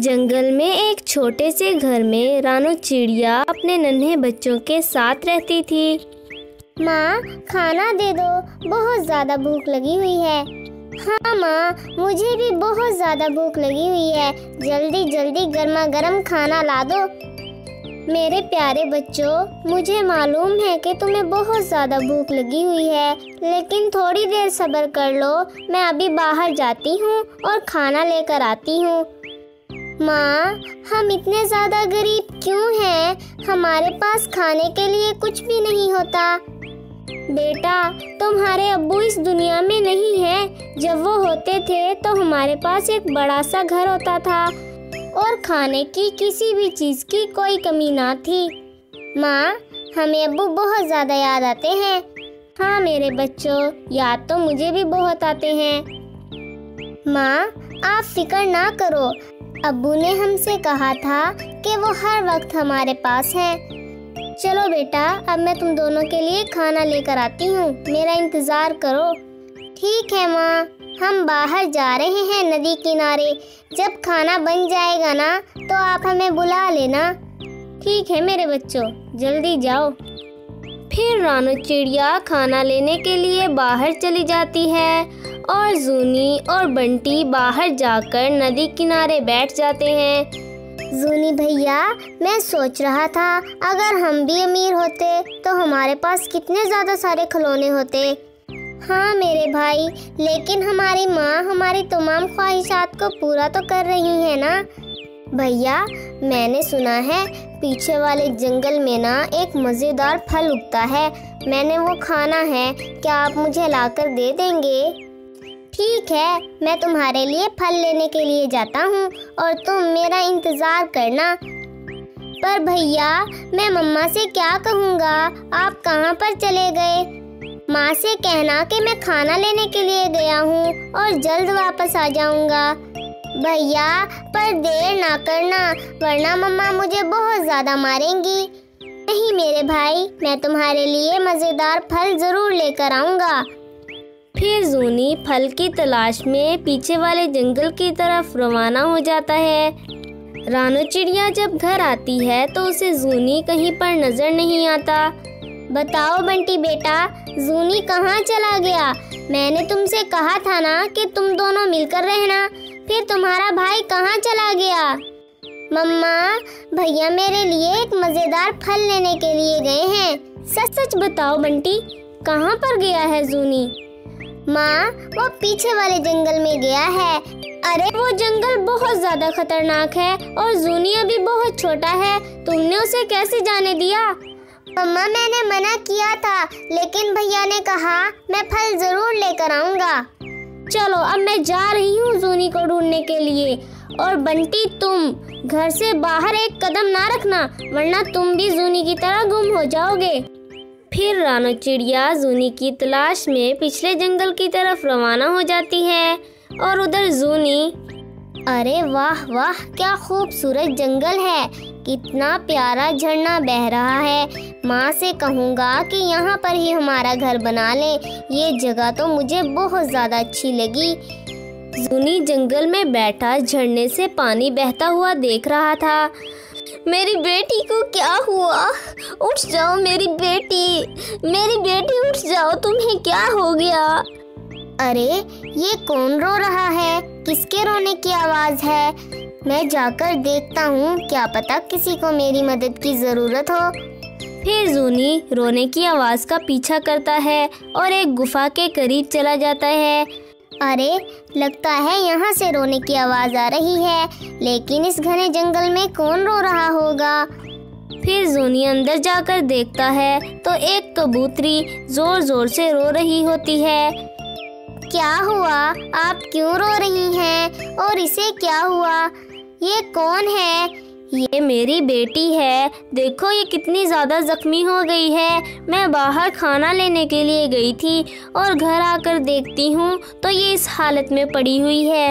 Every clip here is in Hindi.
जंगल में एक छोटे से घर में रानू चिड़िया अपने नन्हे बच्चों के साथ रहती थी। माँ, खाना दे दो, बहुत ज़्यादा भूख लगी हुई है। हाँ माँ, मुझे भी बहुत ज़्यादा भूख लगी हुई है। जल्दी जल्दी गर्मा गर्म खाना ला दो। मेरे प्यारे बच्चों, मुझे मालूम है कि तुम्हें बहुत ज़्यादा भूख लगी हुई है, लेकिन थोड़ी देर सब्र कर लो। मैं अभी बाहर जाती हूँ और खाना लेकर आती हूँ। माँ, हम इतने ज़्यादा गरीब क्यों हैं? हमारे पास खाने के लिए कुछ भी नहीं होता। बेटा, तुम्हारे अब्बू इस दुनिया में नहीं हैं। जब वो होते थे तो हमारे पास एक बड़ा सा घर होता था और खाने की किसी भी चीज़ की कोई कमी ना थी। माँ, हमें अब्बू बहुत ज़्यादा याद आते हैं। हाँ मेरे बच्चों, याद तो मुझे भी बहुत आते हैं। माँ, आप फिक्र ना करो। अब्बू ने हमसे कहा था कि वो हर वक्त हमारे पास हैं। चलो बेटा, अब मैं तुम दोनों के लिए खाना लेकर आती हूँ। मेरा इंतज़ार करो। ठीक है माँ, हम बाहर जा रहे हैं नदी किनारे। जब खाना बन जाएगा ना तो आप हमें बुला लेना। ठीक है मेरे बच्चों, जल्दी जाओ। फिर रानू चिड़िया खाना लेने के लिए बाहर चली जाती है और जूनी और बंटी बाहर जाकर नदी किनारे बैठ जाते हैं। जूनी भैया, मैं सोच रहा था अगर हम भी अमीर होते तो हमारे पास कितने ज़्यादा सारे खिलौने होते। हाँ मेरे भाई, लेकिन हमारी माँ हमारी तमाम ख्वाहिशात को पूरा तो कर रही है ना। भैया, मैंने सुना है पीछे वाले जंगल में ना एक मज़ेदार फल उगता है। मैंने वो खाना है, क्या आप मुझे लाकर दे देंगे? ठीक है, मैं तुम्हारे लिए फल लेने के लिए जाता हूँ और तुम मेरा इंतज़ार करना। पर भैया, मैं मम्मा से क्या कहूँगा? आप कहाँ पर चले गए? माँ से कहना कि मैं खाना लेने के लिए गया हूँ और जल्द वापस आ जाऊँगा। भैया, पर देर ना करना, वरना मम्मा मुझे बहुत ज़्यादा मारेंगी। नहीं मेरे भाई, मैं तुम्हारे लिए मज़ेदार फल ज़रूर लेकर आऊँगा। फिर जूनी फल की तलाश में पीछे वाले जंगल की तरफ रवाना हो जाता है। रानू चिड़िया जब घर आती है तो उसे जूनी कहीं पर नजर नहीं आता। बताओ बंटी बेटा, जूनी कहाँ चला गया? मैंने तुमसे कहा था ना कि तुम दोनों मिलकर रहना। फिर तुम्हारा भाई कहाँ चला गया? मम्मा, भैया मेरे लिए एक मज़ेदार फल लेने के लिए गए हैं। सच सच बताओ बंटी, कहाँ पर गया है जूनी? माँ, वो पीछे वाले जंगल में गया है। अरे वो जंगल बहुत ज्यादा खतरनाक है और जूनी अभी बहुत छोटा है। तुमने उसे कैसे जाने दिया? मम्मा, मैंने मना किया था, लेकिन भैया ने कहा मैं फल जरूर लेकर आऊँगा। चलो अब मैं जा रही हूँ जूनी को ढूंढने के लिए। और बंटी, तुम घर से बाहर एक कदम ना रखना, वरना तुम भी जूनी की तरह गुम हो जाओगे। फिर रानू चिड़िया जूनी की तलाश में पिछले जंगल की तरफ रवाना हो जाती है और उधर जूनी। अरे वाह वाह, क्या खूबसूरत जंगल है। कितना प्यारा झरना बह रहा है। माँ से कहूँगा कि यहाँ पर ही हमारा घर बना ले। ये जगह तो मुझे बहुत ज़्यादा अच्छी लगी। जूनी जंगल में बैठा झरने से पानी बहता हुआ देख रहा था। मेरी बेटी को क्या हुआ? उठ जाओ मेरी बेटी, मेरी बेटी उठ जाओ, तुम्हें क्या हो गया? अरे ये कौन रो रहा है? किसके रोने की आवाज़ है? मैं जाकर देखता हूँ, क्या पता किसी को मेरी मदद की ज़रूरत हो। फिर जूनी रोने की आवाज़ का पीछा करता है और एक गुफा के करीब चला जाता है। अरे लगता है यहाँ से रोने की आवाज़ आ रही है, लेकिन इस घने जंगल में कौन रो रहा होगा? फिर जूनी अंदर जाकर देखता है तो एक कबूतरी जोर जोर से रो रही होती है। क्या हुआ? आप क्यों रो रही हैं? और इसे क्या हुआ? ये कौन है? ये मेरी बेटी है। देखो ये कितनी ज़्यादा जख्मी हो गई है। मैं बाहर खाना लेने के लिए गई थी और घर आकर देखती हूँ तो ये इस हालत में पड़ी हुई है।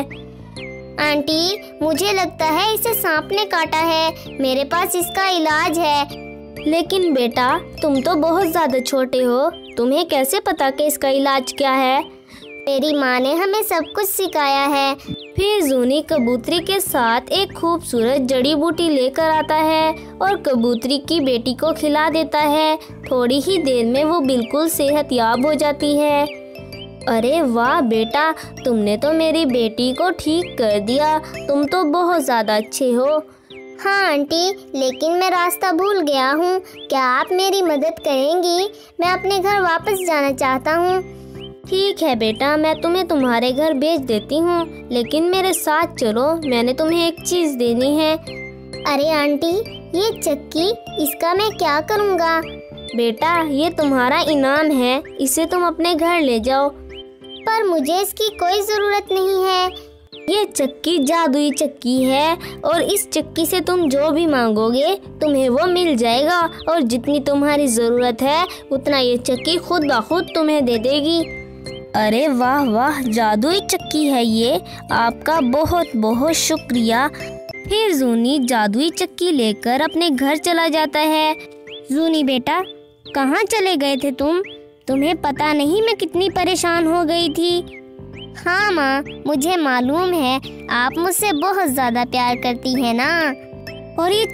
आंटी, मुझे लगता है इसे सांप ने काटा है। मेरे पास इसका इलाज है। लेकिन बेटा, तुम तो बहुत ज़्यादा छोटे हो, तुम्हें कैसे पता कि इसका इलाज क्या है? मेरी माँ ने हमें सब कुछ सिखाया है। फिर जूनी कबूतरी के साथ एक खूबसूरत जड़ी बूटी लेकर आता है और कबूतरी की बेटी को खिला देता है। थोड़ी ही देर में वो बिल्कुल सेहतयाब हो जाती है। अरे वाह बेटा, तुमने तो मेरी बेटी को ठीक कर दिया। तुम तो बहुत ज़्यादा अच्छे हो। हाँ आंटी, लेकिन मैं रास्ता भूल गया हूँ। क्या आप मेरी मदद करेंगी? मैं अपने घर वापस जाना चाहता हूँ। ठीक है बेटा, मैं तुम्हें तुम्हारे घर भेज देती हूँ, लेकिन मेरे साथ चलो, मैंने तुम्हें एक चीज़ देनी है। अरे आंटी, ये चक्की, इसका मैं क्या करूँगा? बेटा, ये तुम्हारा इनाम है, इसे तुम अपने घर ले जाओ। पर मुझे इसकी कोई ज़रूरत नहीं है। ये चक्की जादुई चक्की है और इस चक्की से तुम जो भी मांगोगे तुम्हें वो मिल जाएगा, और जितनी तुम्हारी ज़रूरत है उतना ये चक्की खुद ब खुद तुम्हें दे देगी। अरे वाह वाह, जादुई चक्की है ये, आपका बहुत बहुत शुक्रिया। फिर जूनी जादुई चक्की लेकर अपने घर चला जाता है। जूनी बेटा, कहाँ चले गए थे तुम? तुम्हें पता नहीं मैं कितनी परेशान हो गई थी। हाँ माँ, मुझे मालूम है, आप मुझसे बहुत ज़्यादा प्यार करती हैं ना। और ये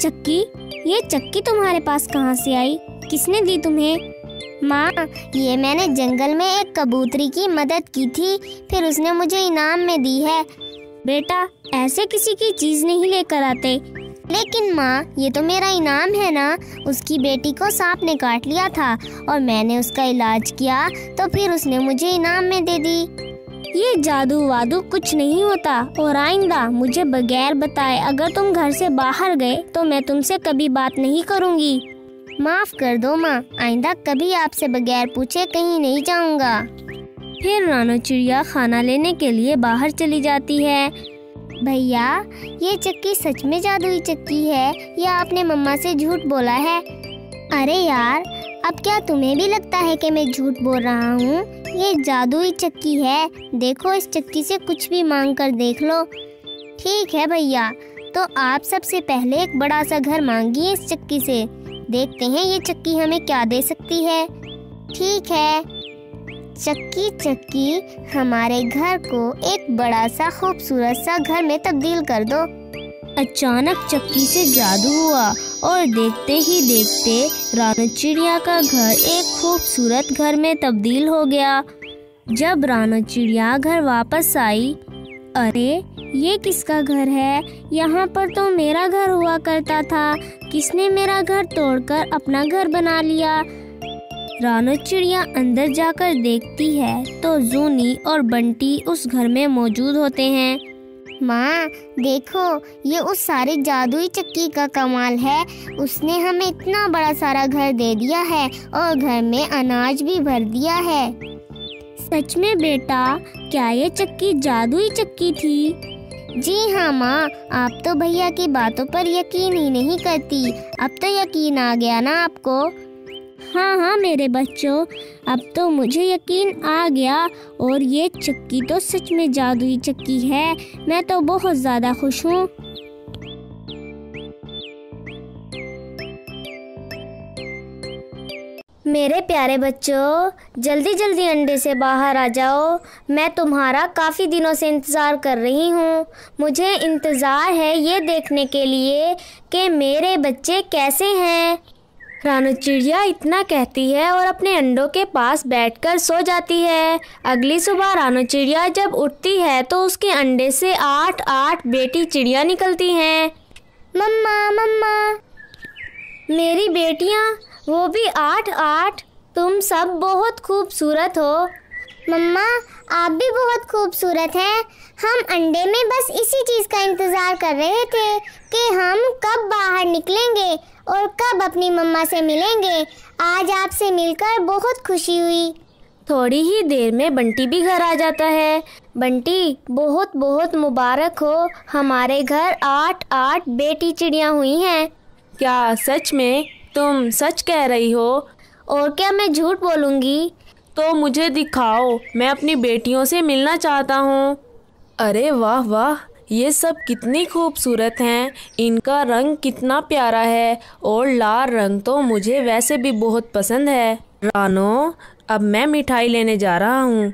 चक्की तुम्हारे पास कहाँ से आई? किसने दी तुम्हें? माँ, ये मैंने जंगल में एक कबूतरी की मदद की थी, फिर उसने मुझे इनाम में दी है। बेटा, ऐसे किसी की चीज़ नहीं लेकर आते। लेकिन माँ, ये तो मेरा इनाम है ना। उसकी बेटी को सांप ने काट लिया था और मैंने उसका इलाज किया, तो फिर उसने मुझे इनाम में दे दी। ये जादू वादू कुछ नहीं होता, और आइंदा मुझे बगैर बताए अगर तुम घर से बाहर गए तो मैं तुमसे कभी बात नहीं करूँगी। माफ कर दो माँ, आइंदा कभी आपसे बगैर पूछे कहीं नहीं जाऊँगा। फिर रानो चिड़िया खाना लेने के लिए बाहर चली जाती है। भैया, ये चक्की सच में जादुई चक्की है या आपने मम्मा से झूठ बोला है? अरे यार, अब क्या तुम्हें भी लगता है कि मैं झूठ बोल रहा हूँ? ये जादुई चक्की है, देखो इस चक्की से कुछ भी मांग कर देख लो। ठीक है भैया, तो आप सबसे पहले एक बड़ा सा घर मांगिए इस चक्की से, देखते हैं ये चक्की हमें क्या दे सकती है। ठीक है। चक्की चक्की, हमारे घर को एक बड़ा सा खूबसूरत सा घर में तब्दील कर दो। अचानक चक्की से जादू हुआ और देखते ही देखते रानो चिड़िया का घर एक खूबसूरत घर में तब्दील हो गया। जब रानो चिड़िया घर वापस आई, अरे ये किसका घर है? यहाँ पर तो मेरा घर हुआ करता था, किसने मेरा घर तोड़कर अपना घर बना लिया? रानो चिड़िया अंदर जाकर देखती है तो जूनी और बंटी उस घर में मौजूद होते हैं। माँ देखो, ये उस सारे जादुई चक्की का कमाल है। उसने हमें इतना बड़ा सारा घर दे दिया है और घर में अनाज भी भर दिया है। सच में बेटा, क्या ये चक्की जादुई चक्की थी? जी हाँ माँ, आप तो भैया की बातों पर यकीन ही नहीं करती। अब तो यकीन आ गया ना आपको? हाँ हाँ मेरे बच्चों, अब तो मुझे यकीन आ गया, और ये चक्की तो सच में जादुई चक्की है। मैं तो बहुत ज़्यादा खुश हूँ। मेरे प्यारे बच्चों, जल्दी जल्दी अंडे से बाहर आ जाओ। मैं तुम्हारा काफ़ी दिनों से इंतज़ार कर रही हूँ। मुझे इंतज़ार है ये देखने के लिए कि मेरे बच्चे कैसे हैं। रानो चिड़िया इतना कहती है और अपने अंडों के पास बैठकर सो जाती है। अगली सुबह रानो चिड़िया जब उठती है तो उसके अंडे से 8 बेटी चिड़िया निकलती हैं। मम्मा मम्मा, मेरी बेटियाँ, वो भी 8। तुम सब बहुत खूबसूरत हो। मम्मा, आप भी बहुत खूबसूरत हैं। हम अंडे में बस इसी चीज़ का इंतज़ार कर रहे थे कि हम कब बाहर निकलेंगे और कब अपनी मम्मा से मिलेंगे। आज आपसे मिलकर बहुत खुशी हुई। थोड़ी ही देर में बंटी भी घर आ जाता है। बंटी, बहुत बहुत मुबारक हो, हमारे घर 8 बेटी चिड़िया हुई हैं। क्या सच में? तुम सच कह रही हो? और क्या मैं झूठ बोलूँगी? तो मुझे दिखाओ, मैं अपनी बेटियों से मिलना चाहता हूँ। अरे वाह वाह, ये सब कितनी खूबसूरत हैं। इनका रंग कितना प्यारा है, और लाल रंग तो मुझे वैसे भी बहुत पसंद है। रानो, अब मैं मिठाई लेने जा रहा हूँ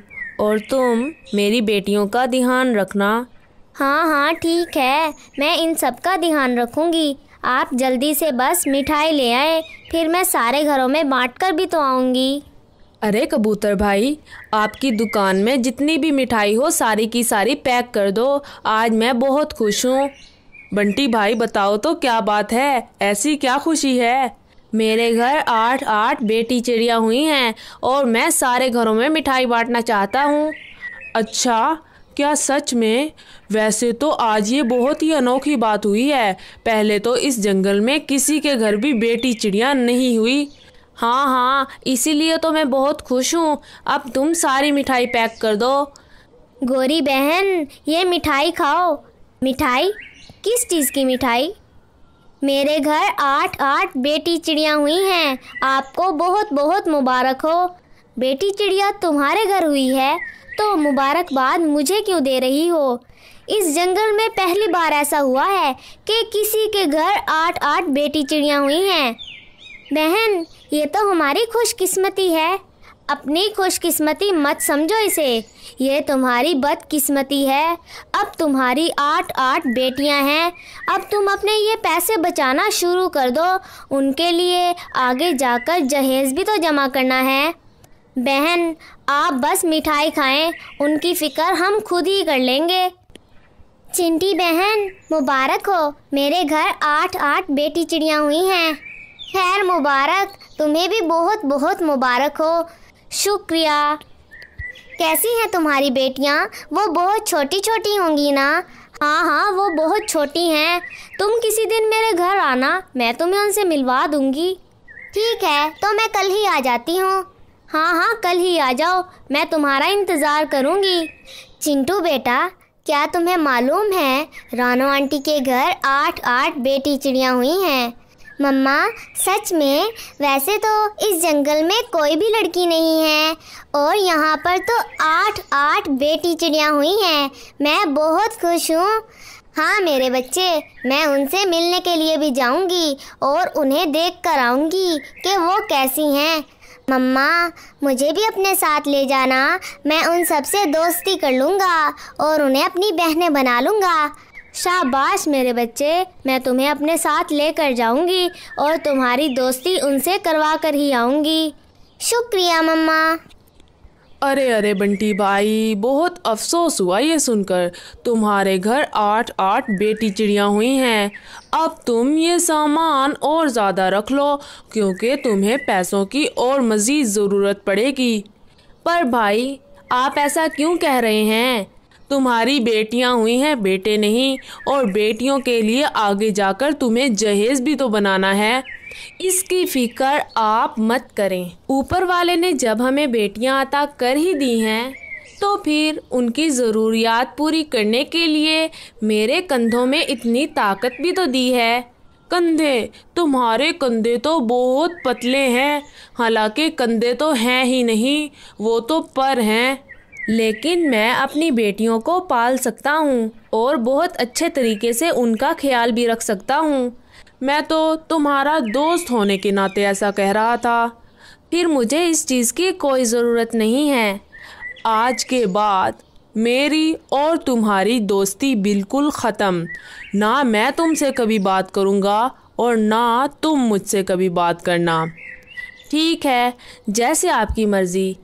और तुम मेरी बेटियों का ध्यान रखना। हाँ हाँ ठीक है, मैं इन सब का ध्यान रखूंगी। आप जल्दी से बस मिठाई ले आए, फिर मैं सारे घरों में बांट कर भी तो आऊंगी। अरे कबूतर भाई, आपकी दुकान में जितनी भी मिठाई हो सारी की सारी पैक कर दो। आज मैं बहुत खुश हूँ। बंटी भाई बताओ तो क्या बात है, ऐसी क्या खुशी है? मेरे घर 8 बेटी चिड़िया हुई हैं और मैं सारे घरों में मिठाई बांटना चाहता हूँ। अच्छा, क्या सच में? वैसे तो आज ये बहुत ही अनोखी बात हुई है। पहले तो इस जंगल में किसी के घर भी बेटी चिड़िया नहीं हुई। हाँ हाँ, इसीलिए तो मैं बहुत खुश हूँ। अब तुम सारी मिठाई पैक कर दो। गौरी बहन, ये मिठाई खाओ। मिठाई? किस चीज़ की मिठाई? मेरे घर 8 बेटी चिड़िया हुई हैं। आपको बहुत बहुत मुबारक हो। बेटी चिड़िया तुम्हारे घर हुई है तो मुबारकबाद मुझे क्यों दे रही हो? इस जंगल में पहली बार ऐसा हुआ है कि किसी के घर 8 बेटी चिड़िया हुई हैं। बहन, ये तो हमारी खुशकिस्मती है। अपनी खुशकिस्मती मत समझो इसे, ये तुम्हारी बदकिस्मती है। अब तुम्हारी 8 बेटियां हैं। अब तुम अपने ये पैसे बचाना शुरू कर दो। उनके लिए आगे जाकर जहेज भी तो जमा करना है। बहन, आप बस मिठाई खाएं, उनकी फ़िक्र हम खुद ही कर लेंगे। चिंटी बहन, मुबारक हो। मेरे घर 8 बेटी चिड़िया हुई हैं। खैर मुबारक, तुम्हें भी बहुत बहुत मुबारक हो। शुक्रिया। कैसी हैं तुम्हारी बेटियां? वो बहुत छोटी छोटी होंगी ना? हाँ हाँ, वो बहुत छोटी हैं। तुम किसी दिन मेरे घर आना, मैं तुम्हें उनसे मिलवा दूंगी। ठीक है, तो मैं कल ही आ जाती हूँ। हाँ हाँ, कल ही आ जाओ, मैं तुम्हारा इंतज़ार करूँगी। चिंटू बेटा, क्या तुम्हें मालूम है रानो आंटी के घर 8 बेटी चिड़िया हुई हैं? मम्मा, सच में? वैसे तो इस जंगल में कोई भी लड़की नहीं है और यहाँ पर तो 8 बेटी चिड़िया हुई हैं। मैं बहुत खुश हूँ। हाँ मेरे बच्चे, मैं उनसे मिलने के लिए भी जाऊँगी और उन्हें देख कर आऊँगी कि वो कैसी हैं। मम्मा, मुझे भी अपने साथ ले जाना। मैं उन सब से दोस्ती कर लूँगा और उन्हें अपनी बहनें बना लूँगा। शाबाश मेरे बच्चे, मैं तुम्हें अपने साथ लेकर जाऊंगी और तुम्हारी दोस्ती उनसे करवा कर ही आऊंगी। शुक्रिया मम्मा। अरे अरे बंटी भाई, बहुत अफसोस हुआ ये सुनकर। तुम्हारे घर 8 बेटी चिड़िया हुई हैं। अब तुम ये सामान और ज़्यादा रख लो क्योंकि तुम्हें पैसों की और मज़ीद ज़रूरत पड़ेगी। पर भाई, आप ऐसा क्यों कह रहे हैं? तुम्हारी बेटियां हुई हैं, बेटे नहीं। और बेटियों के लिए आगे जाकर तुम्हें जहेज भी तो बनाना है। इसकी फिक्र आप मत करें। ऊपर वाले ने जब हमें बेटियां अता कर ही दी हैं तो फिर उनकी ज़रूरियात पूरी करने के लिए मेरे कंधों में इतनी ताकत भी तो दी है। कंधे? तुम्हारे कंधे तो बहुत पतले हैं। हालांकि कंधे तो हैं ही नहीं, वो तो पर हैं। लेकिन मैं अपनी बेटियों को पाल सकता हूँ और बहुत अच्छे तरीके से उनका ख्याल भी रख सकता हूँ। मैं तो तुम्हारा दोस्त होने के नाते ऐसा कह रहा था। फिर मुझे इस चीज़ की कोई ज़रूरत नहीं है। आज के बाद मेरी और तुम्हारी दोस्ती बिल्कुल ख़त्म। ना मैं तुमसे कभी बात करूँगा और ना तुम मुझसे कभी बात करना। ठीक है, जैसे आपकी मर्ज़ी।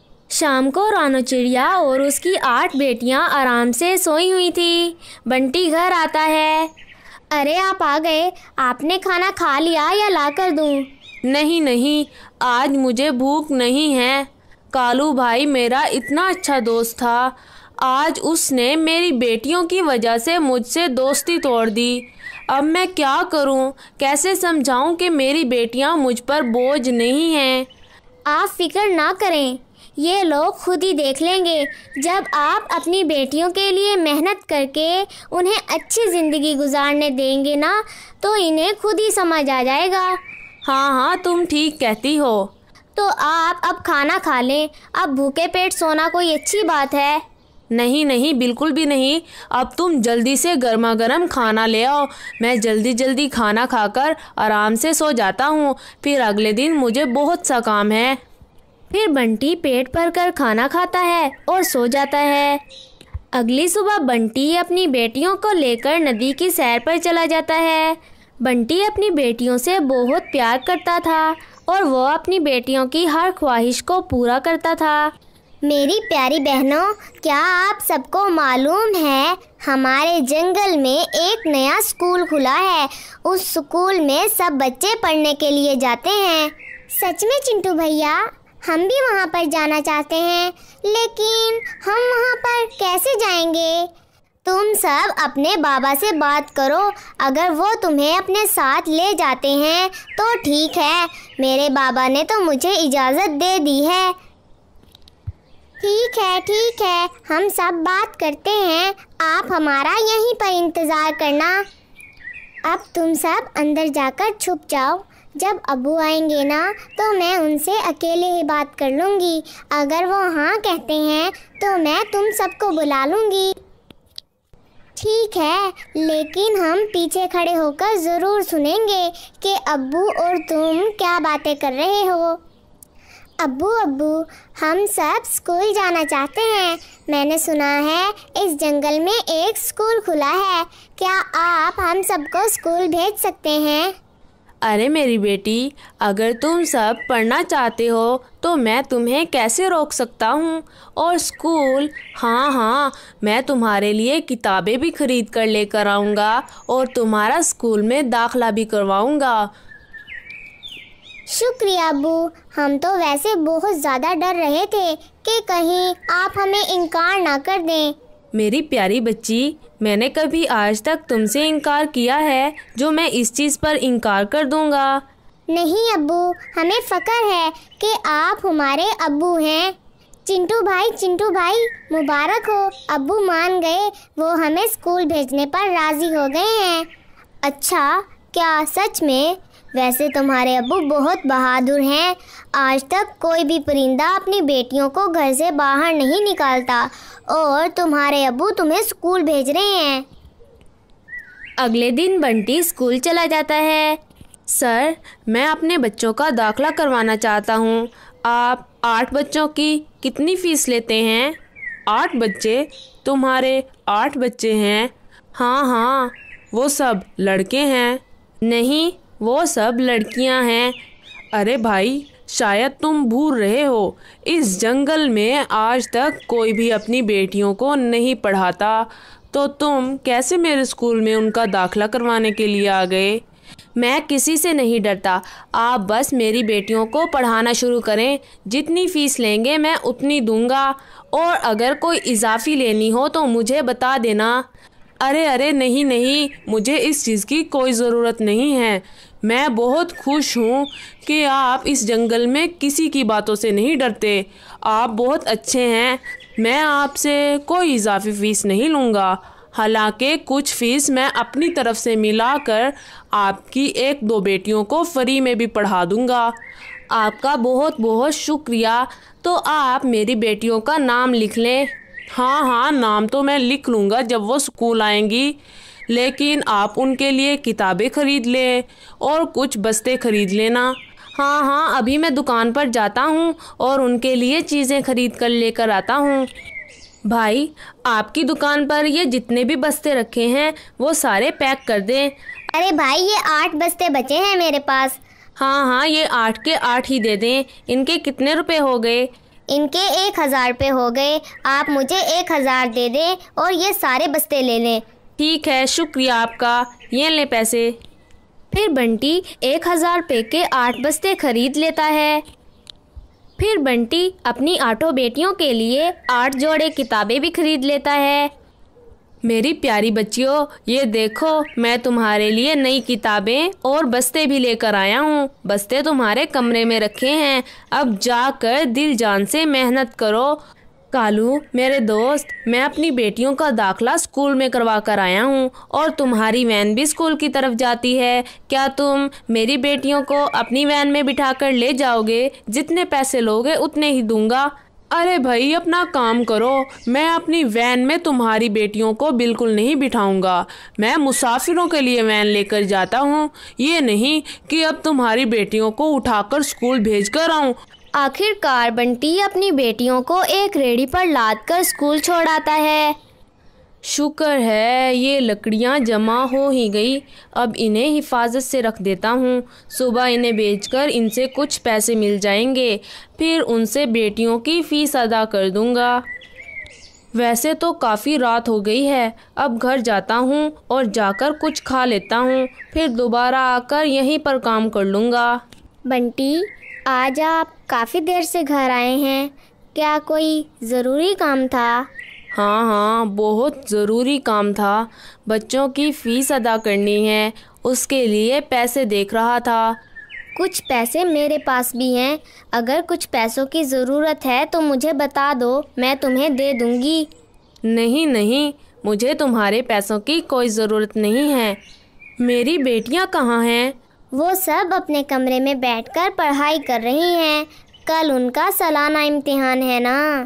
शाम को रानो चिड़िया और उसकी 8 बेटियां आराम से सोई हुई थी। बंटी घर आता है। अरे आप आ गए। आपने खाना खा लिया या ला कर दूँ? नहीं नहीं, आज मुझे भूख नहीं है। कालू भाई मेरा इतना अच्छा दोस्त था, आज उसने मेरी बेटियों की वजह से मुझसे दोस्ती तोड़ दी। अब मैं क्या करूं? कैसे समझाऊं कि मेरी बेटियां मुझ पर बोझ नहीं हैं? आप फिक्र ना करें, ये लोग खुद ही देख लेंगे। जब आप अपनी बेटियों के लिए मेहनत करके उन्हें अच्छी ज़िंदगी गुजारने देंगे ना, तो इन्हें खुद ही समझ आ जाएगा। हाँ हाँ, तुम ठीक कहती हो। तो आप अब खाना खा लें। अब भूखे पेट सोना कोई अच्छी बात है? नहीं नहीं, बिल्कुल भी नहीं। अब तुम जल्दी से गर्मा गर्म खाना ले आओ। मैं जल्दी जल्दी खाना खाकर आराम से सो जाता हूँ। फिर अगले दिन मुझे बहुत सा काम है। फिर बंटी पेट भर कर खाना खाता है और सो जाता है। अगली सुबह बंटी अपनी बेटियों को लेकर नदी की सैर पर चला जाता है। बंटी अपनी बेटियों से बहुत प्यार करता था और वो अपनी बेटियों की हर ख्वाहिश को पूरा करता था। मेरी प्यारी बहनों, क्या आप सबको मालूम है हमारे जंगल में एक नया स्कूल खुला है। उस स्कूल में सब बच्चे पढ़ने के लिए जाते हैं। सच में चिंटू भैया, हम भी वहाँ पर जाना चाहते हैं, लेकिन हम वहाँ पर कैसे जाएंगे? तुम सब अपने बाबा से बात करो, अगर वो तुम्हें अपने साथ ले जाते हैं तो ठीक है। मेरे बाबा ने तो मुझे इजाज़त दे दी है। ठीक है, हम सब बात करते हैं, आप हमारा यहीं पर इंतज़ार करना। अब तुम सब अंदर जाकर छुप जाओ। जब अब्बू आएंगे ना तो मैं उनसे अकेले ही बात कर लूँगी। अगर वो हाँ कहते हैं तो मैं तुम सबको बुला लूँगी। ठीक है, लेकिन हम पीछे खड़े होकर ज़रूर सुनेंगे कि अब्बू और तुम क्या बातें कर रहे हो। अब्बू, हम सब स्कूल जाना चाहते हैं। मैंने सुना है इस जंगल में एक स्कूल खुला है। क्या आप हम सबको स्कूल भेज सकते हैं? अरे मेरी बेटी, अगर तुम सब पढ़ना चाहते हो तो मैं तुम्हें कैसे रोक सकता हूँ। और स्कूल, हाँ, मैं तुम्हारे लिए किताबें भी खरीद कर लेकर आऊँगा और तुम्हारा स्कूल में दाखिला भी करवाऊँगा। शुक्रिया अब्बू, हम तो वैसे बहुत ज़्यादा डर रहे थे कि कहीं आप हमें इनकार ना कर दें। मेरी प्यारी बच्ची, मैंने कभी आज तक तुमसे इनकार किया है जो मैं इस चीज़ पर इनकार कर दूंगा? नहीं अब्बू, हमें फ़क्र है कि आप हमारे अब्बू हैं। चिंटू भाई, मुबारक हो, अब्बू मान गए। वो हमें स्कूल भेजने पर राज़ी हो गए हैं। अच्छा, क्या सच में? वैसे तुम्हारे अब्बू बहुत बहादुर हैं। आज तक कोई भी परिंदा अपनी बेटियों को घर से बाहर नहीं निकालता और तुम्हारे अब्बू तुम्हें स्कूल भेज रहे हैं। अगले दिन बंटी स्कूल चला जाता है। सर, मैं अपने बच्चों का दाखिला करवाना चाहता हूँ। आप 8 बच्चों की कितनी फ़ीस लेते हैं? 8 बच्चे? तुम्हारे 8 बच्चे हैं? हाँ, वो सब लड़के हैं। नहीं, वो सब लड़कियां हैं। अरे भाई, शायद तुम भूल रहे हो, इस जंगल में आज तक कोई भी अपनी बेटियों को नहीं पढ़ाता, तो तुम कैसे मेरे स्कूल में उनका दाखिला करवाने के लिए आ गए? मैं किसी से नहीं डरता, आप बस मेरी बेटियों को पढ़ाना शुरू करें। जितनी फ़ीस लेंगे मैं उतनी दूंगा, और अगर कोई इजाफ़ी लेनी हो तो मुझे बता देना। अरे नहीं, मुझे इस चीज़ की कोई ज़रूरत नहीं है। मैं बहुत खुश हूँ कि आप इस जंगल में किसी की बातों से नहीं डरते। आप बहुत अच्छे हैं। मैं आपसे कोई इजाफी फ़ीस नहीं लूँगा। हालांकि कुछ फ़ीस मैं अपनी तरफ से मिलाकर आपकी 1-2 बेटियों को फ्री में भी पढ़ा दूँगा। आपका बहुत बहुत शुक्रिया। तो आप मेरी बेटियों का नाम लिख लें। हाँ, नाम तो मैं लिख लूँगा जब वो स्कूल आएंगी, लेकिन आप उनके लिए किताबें खरीद लें और कुछ बस्ते खरीद लेना। हाँ, अभी मैं दुकान पर जाता हूँ और उनके लिए चीज़ें खरीद कर लेकर आता हूँ। भाई, आपकी दुकान पर ये जितने भी बस्ते रखे हैं वो सारे पैक कर दें। अरे भाई, ये 8 बस्ते बचे हैं मेरे पास। हाँ, ये 8 के 8 ही दे दें। इनके कितने रुपए हो गए? इनके 1000 रुपये हो गए। आप मुझे 1000 दे दें और ये सारे बस्ते ले लें। ठीक है, शुक्रिया आपका। ये ले पैसे। फिर बंटी 1000 रुपये के 8 बस्ते खरीद लेता है। फिर बंटी अपनी 8 बेटियों के लिए 8 जोड़े किताबें भी खरीद लेता है। मेरी प्यारी बच्चियों, ये देखो, मैं तुम्हारे लिए नई किताबें और बस्ते भी लेकर आया हूँ। बस्ते तुम्हारे कमरे में रखे हैं। अब जाकर दिल जान से मेहनत करो। कालू, मेरे दोस्त, मैं अपनी बेटियों का दाखिला स्कूल में करवा कर आया हूँ और तुम्हारी वैन भी स्कूल की तरफ जाती है। क्या तुम मेरी बेटियों को अपनी वैन में बिठाकर ले जाओगे? जितने पैसे लोगे उतने ही दूंगा। अरे भाई, अपना काम करो। मैं अपनी वैन में तुम्हारी बेटियों को बिल्कुल नहीं बिठाऊंगा। मैं मुसाफिरों के लिए वैन लेकर जाता हूँ, ये नहीं कि अब तुम्हारी बेटियों को उठाकर स्कूल भेज कर आऊँ। आखिरकार बंटी अपनी बेटियों को एक रेडी पर लाद कर स्कूल छोड़ आता है। शुक्र है ये लकड़ियाँ जमा हो ही गई। अब इन्हें हिफाजत से रख देता हूँ। सुबह इन्हें बेचकर इनसे कुछ पैसे मिल जाएंगे, फिर उनसे बेटियों की फ़ीस अदा कर दूँगा। वैसे तो काफ़ी रात हो गई है, अब घर जाता हूँ और जाकर कुछ खा लेता हूँ, फिर दोबारा आकर यहीं पर काम कर लूँगा। बंटी, आज आप काफ़ी देर से घर आए हैं, क्या कोई ज़रूरी काम था? हाँ, बहुत ज़रूरी काम था। बच्चों की फ़ीस अदा करनी है, उसके लिए पैसे देख रहा था। कुछ पैसे मेरे पास भी हैं, अगर कुछ पैसों की ज़रूरत है तो मुझे बता दो, मैं तुम्हें दे दूँगी। नहीं नहीं, मुझे तुम्हारे पैसों की कोई ज़रूरत नहीं है। मेरी बेटियाँ कहाँ हैं? वो सब अपने कमरे में बैठकर पढ़ाई कर रही हैं, कल उनका सालाना इम्तिहान है ना।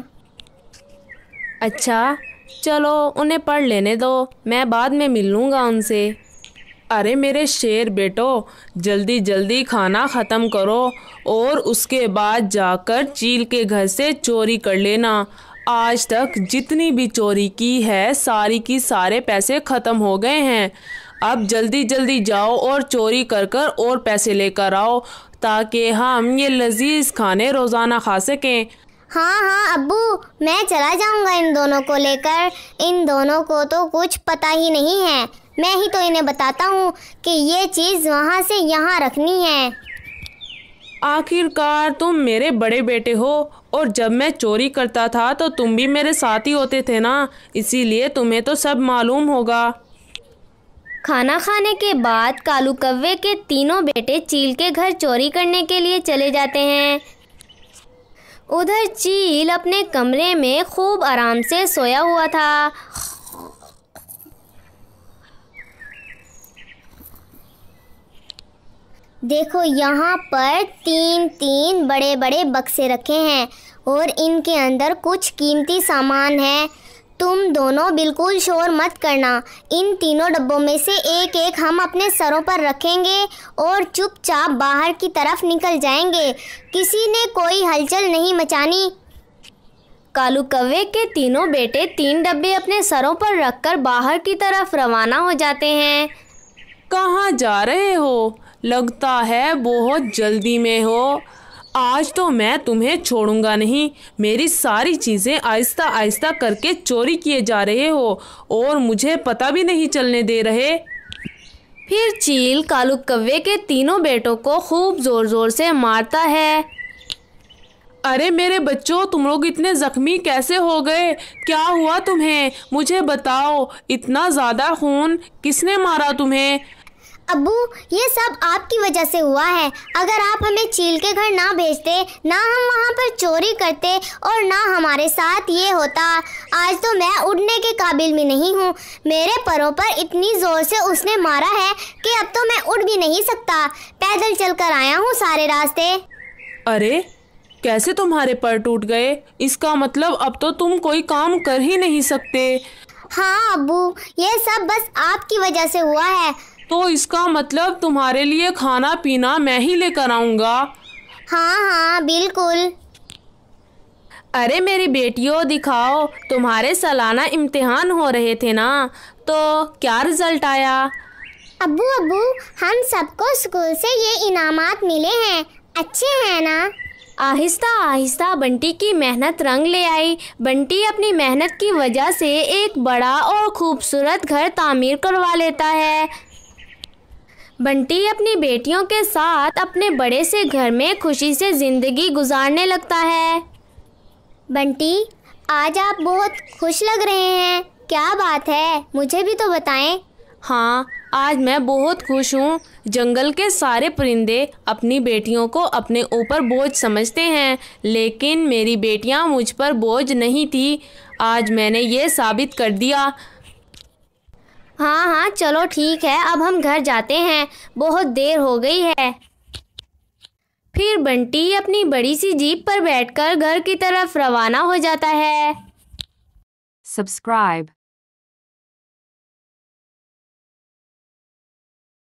अच्छा, चलो उन्हें पढ़ लेने दो, मैं बाद में मिल लूँगा उनसे। अरे मेरे शेर बेटो, जल्दी जल्दी खाना ख़त्म करो और उसके बाद जाकर चील के घर से चोरी कर लेना। आज तक जितनी भी चोरी की है सारी की सारे पैसे ख़त्म हो गए हैं। अब जल्दी जल्दी जाओ और चोरी कर कर और पैसे लेकर आओ, ताकि हम ये लजीज खाने रोज़ाना खा सकें। हाँ अब्बू, मैं चला जाऊंगा इन दोनों को लेकर। इन दोनों को तो कुछ पता ही नहीं है, मैं ही तो इन्हें बताता हूँ कि ये चीज़ वहाँ से यहाँ रखनी है। आखिरकार तुम मेरे बड़े बेटे हो, और जब मैं चोरी करता था तो तुम भी मेरे साथ ही होते थे ना, इसीलिए तुम्हें तो सब मालूम होगा। खाना खाने के बाद कालू कव्वे के तीनों बेटे चील के घर चोरी करने के लिए चले जाते हैं। उधर चील अपने कमरे में खूब आराम से सोया हुआ था। देखो, यहाँ पर तीन बड़े बड़े बक्से रखे हैं और इनके अंदर कुछ कीमती सामान है। तुम दोनों बिल्कुल शोर मत करना। इन तीनों डब्बों में से एक एक हम अपने सरों पर रखेंगे और चुपचाप बाहर की तरफ निकल जाएंगे। किसी ने कोई हलचल नहीं मचानी। कालू कव्वे के तीनों बेटे 3 डब्बे अपने सरों पर रखकर बाहर की तरफ रवाना हो जाते हैं। कहाँ जा रहे हो? लगता है बहुत जल्दी में हो। आज तो मैं तुम्हें छोड़ूंगा नहीं। मेरी सारी चीज़ें आहिस्ता आहिस्ता करके चोरी किए जा रहे हो और मुझे पता भी नहीं चलने दे रहे। फिर चील कालू कव्वे के तीनों बेटों को खूब ज़ोर ज़ोर से मारता है। अरे मेरे बच्चों, तुम लोग इतने ज़ख्मी कैसे हो गए? क्या हुआ तुम्हें? मुझे बताओ, इतना ज़्यादा खून किसने मारा तुम्हें? अब्बू, ये सब आपकी वजह से हुआ है। अगर आप हमें चील के घर ना भेजते, ना हम वहाँ पर चोरी करते और ना हमारे साथ ये होता। आज तो मैं उड़ने के काबिल भी नहीं हूँ। मेरे पैरों पर इतनी ज़ोर से उसने मारा है कि अब तो मैं उड़ भी नहीं सकता। पैदल चलकर आया हूँ सारे रास्ते। अरे कैसे तुम्हारे पैर टूट गए? इसका मतलब अब तो तुम कोई काम कर ही नहीं सकते। हाँ अब्बू, ये सब बस आपकी वजह से हुआ है। तो इसका मतलब तुम्हारे लिए खाना पीना मैं ही लेकर आऊँगा। हाँ बिल्कुल। अरे मेरी बेटियों, दिखाओ, तुम्हारे सालाना इम्तिहान हो रहे थे ना, तो क्या रिजल्ट आया? अब्बू हम सबको स्कूल से ये इनामात मिले हैं, अच्छे हैं ना? आहिस्ता आहिस्ता बंटी की मेहनत रंग ले आई। बंटी अपनी मेहनत की वजह से एक बड़ा और खूबसूरत घर तामीर करवा लेता है। बंटी अपनी बेटियों के साथ अपने बड़े से घर में खुशी से ज़िंदगी गुजारने लगता है। बंटी, आज आप बहुत खुश लग रहे हैं, क्या बात है? मुझे भी तो बताएं। हाँ, आज मैं बहुत खुश हूँ। जंगल के सारे परिंदे अपनी बेटियों को अपने ऊपर बोझ समझते हैं, लेकिन मेरी बेटियाँ मुझ पर बोझ नहीं थी। आज मैंने ये साबित कर दिया। हाँ चलो ठीक है, अब हम घर जाते हैं, बहुत देर हो गई है। फिर बंटी अपनी बड़ी सी जीप पर बैठकर घर की तरफ रवाना हो जाता है। Subscribe.